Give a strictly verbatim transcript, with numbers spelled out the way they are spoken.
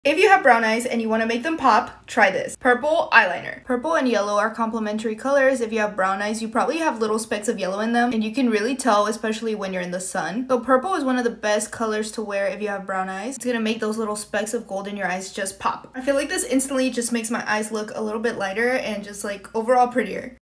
If you have brown eyes and you want to make them pop, try this. Purple eyeliner. Purple and yellow are complementary colors. If you have brown eyes, you probably have little specks of yellow in them, and you can really tell, especially when you're in the sun. So purple is one of the best colors to wear if you have brown eyes. It's gonna make those little specks of gold in your eyes just pop. I feel like this instantly just makes my eyes look a little bit lighter and just like overall prettier.